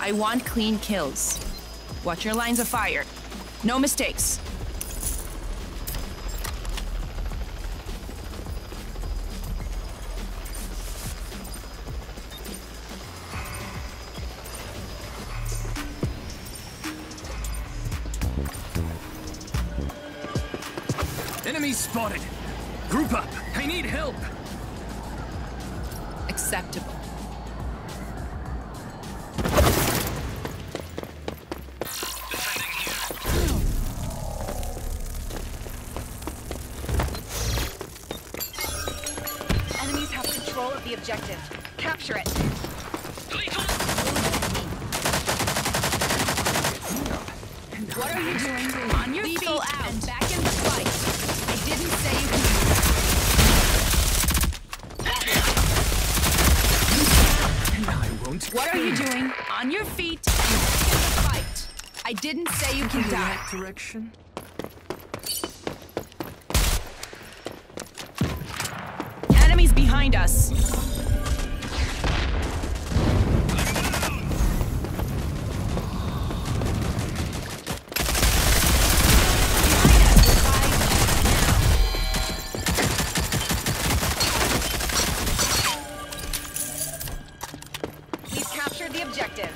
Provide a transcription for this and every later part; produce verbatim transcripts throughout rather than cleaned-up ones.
I want clean kills. Watch your lines of fire. No mistakes. Enemies spotted. Group up. I need help. Acceptable. Enemies have control of the objective. Capture it. What are you doing? On your feet out. And back in the fight. I didn't say you could. And I won't. What are you doing? On your feet and back in the fight. I didn't say you can In die. that direction? Enemies behind us. We've captured the objective.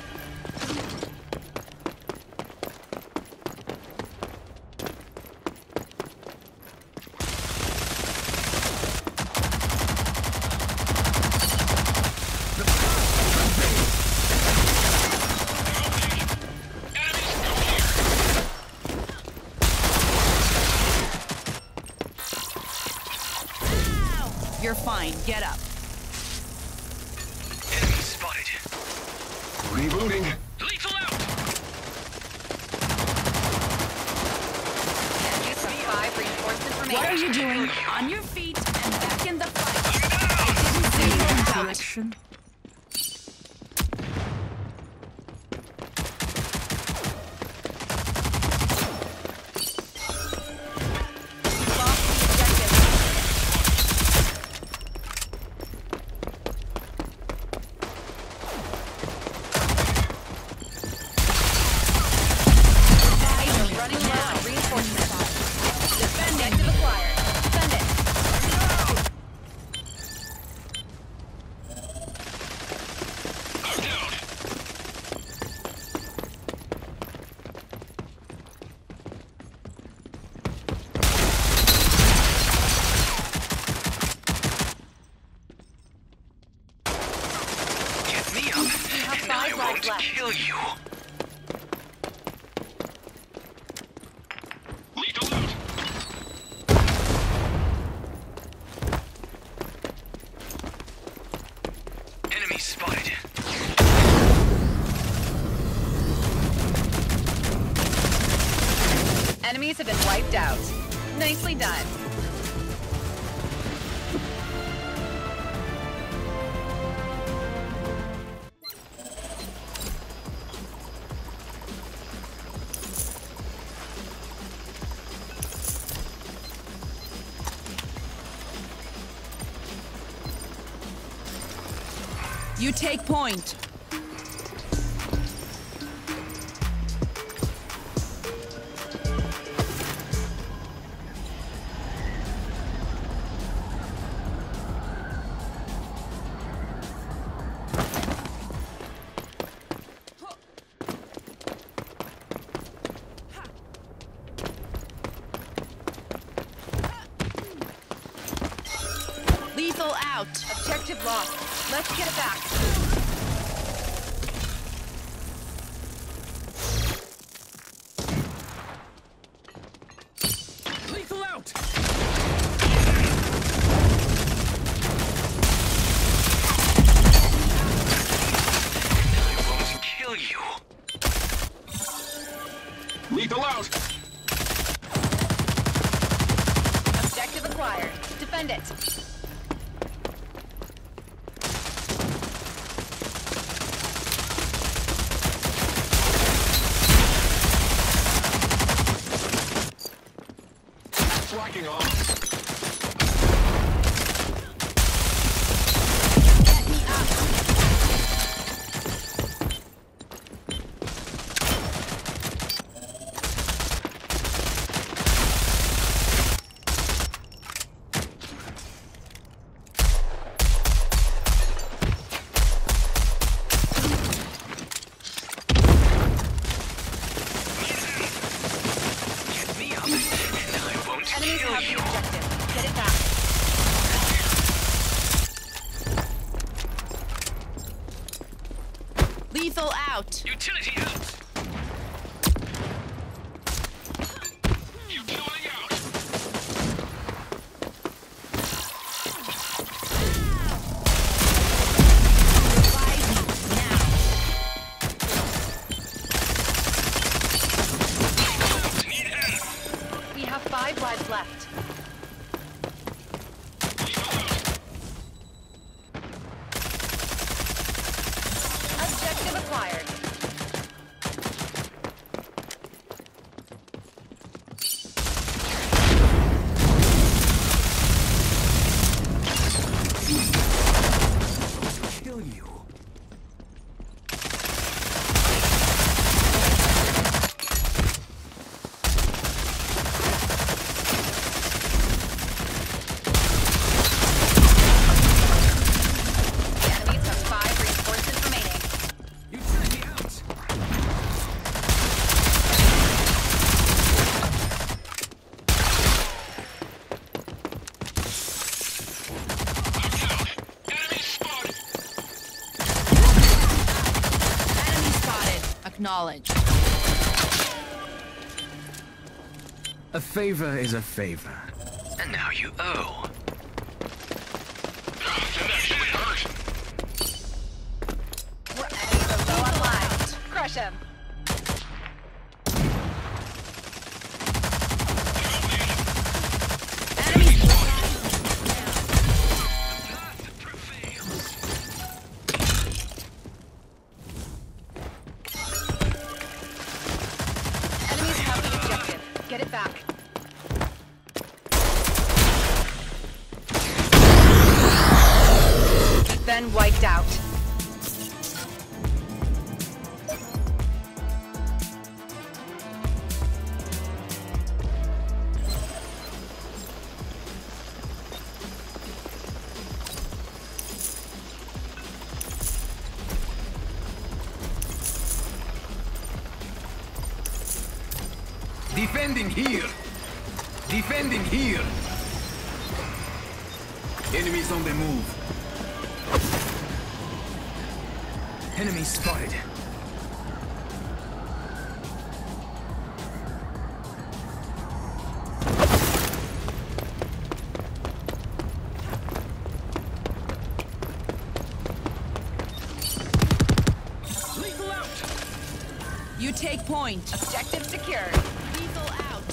You're fine. Get up. Enemy spotted. Rebooting. Lethal out! Enemies have five reinforcements remaining. What are you doing? On your feet and back in the fight. I didn't say you can die. Direction? Lost the objective. We're running low on reinforcements. Defending. Objective acquired. Defend it. Get me up, have and I five won't lives left. kill you. Lethal out! Enemy spotted. Enemies have been wiped out. Nicely done. You take point. Lethal out. Objective lost. Let's get it back. Lethal out! I won't kill you. Lethal out. Objective acquired. Defend it. Slacking off. Get me up. out. Utility out. Utility out. Revive me now. Need help. We have five lives left. Objective acquired. Kill you. Enemies have five reinforcements remaining. Utility out. Enemy spotted. Enemy spotted. Acknowledge. A favor is a favor. And now you owe. That actually hurt. We're enemies are low on lives. Crush him. Enemy Enemies have the objective. Get it back. Then wiped out. Defending here. Defending here. Enemies on the move. Enemy spotted. Lethal out. You take point. Objective secured. Lethal out.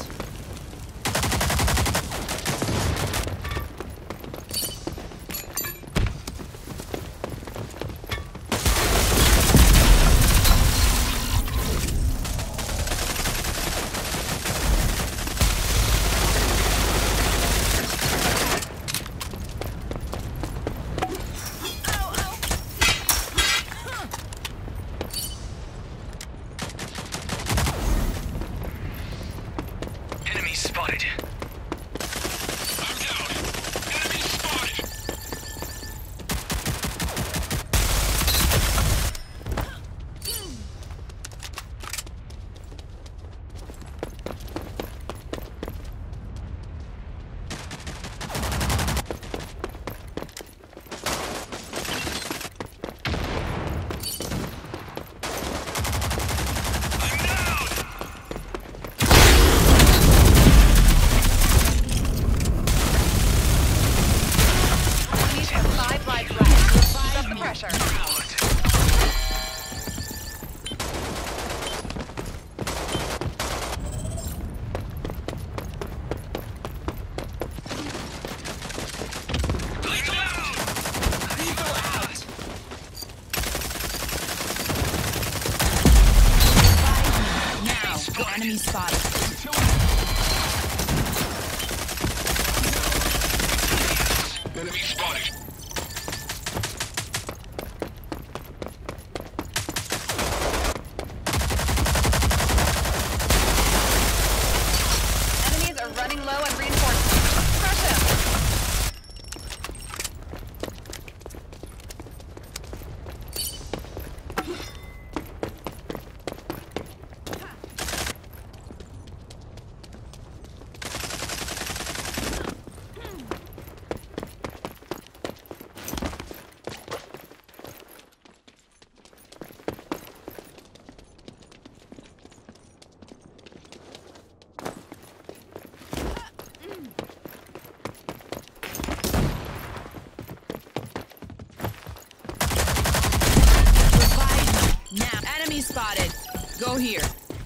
here.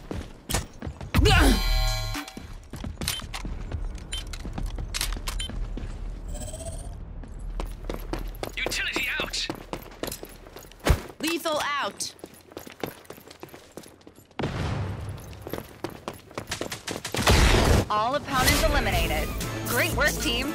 Utility out! Lethal out. All opponents eliminated. Great work, team.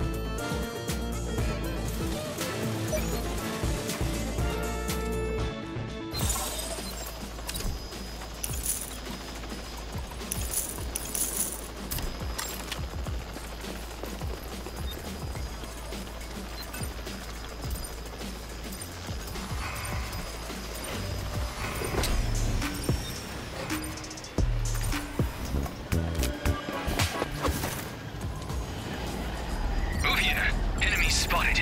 Move here. Enemy spotted.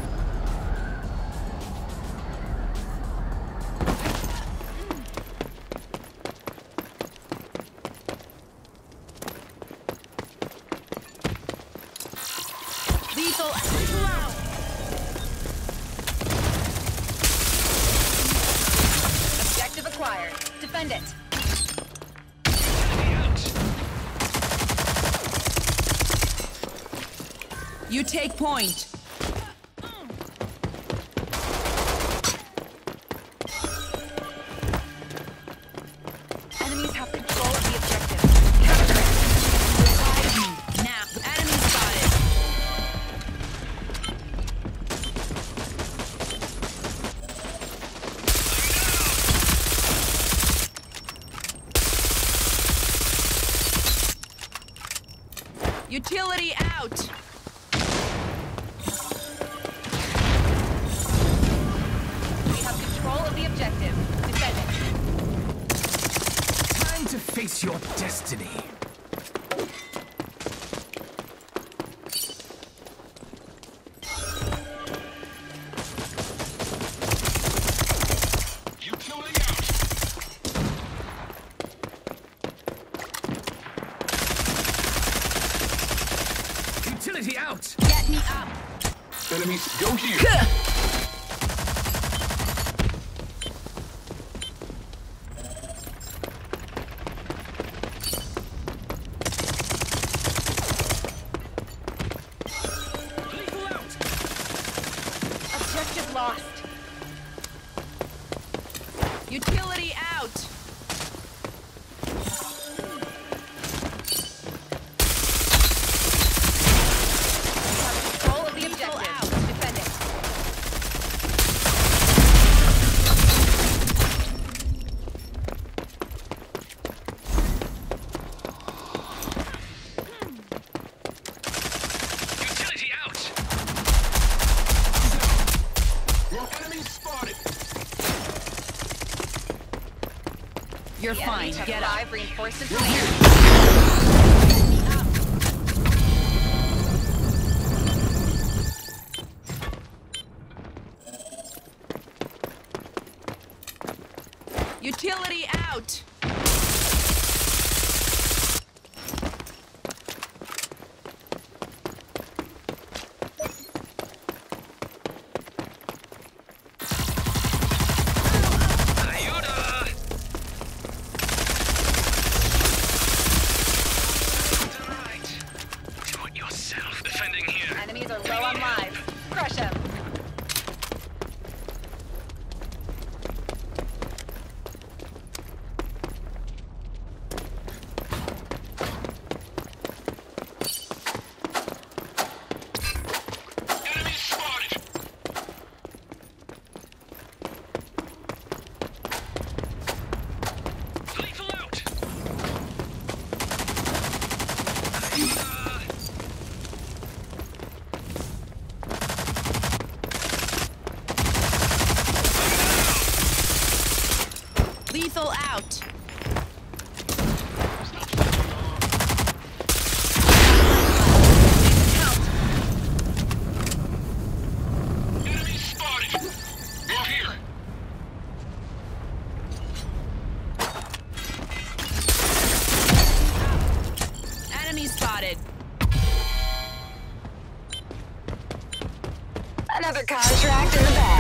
Lethal out. Objective acquired. Defend it. Enemy out. You take point. Enemies have control of the objective. Capture it. Revive me. Now. Enemy spotted. Utility out. We have control of the objective. Defend it. Time to face your destiny. Utility out. Utility out! Get me up. Enemies, go here. Lethal out! Objective lost. Utility out. Control of the Lethal objective. out. Defend it. Utility out! Your enemy spotted. You're The fine. enemies have Get up. five reinforcements remaining. Utility out. Ayuda! Right. Do it yourself. Defending here. Enemies are low on lives. Crush them. Enemy spotted. Lethal out! Ayuda! Lethal out. Enemy spotted. Go here. Enemy spotted. Another contract in the bag.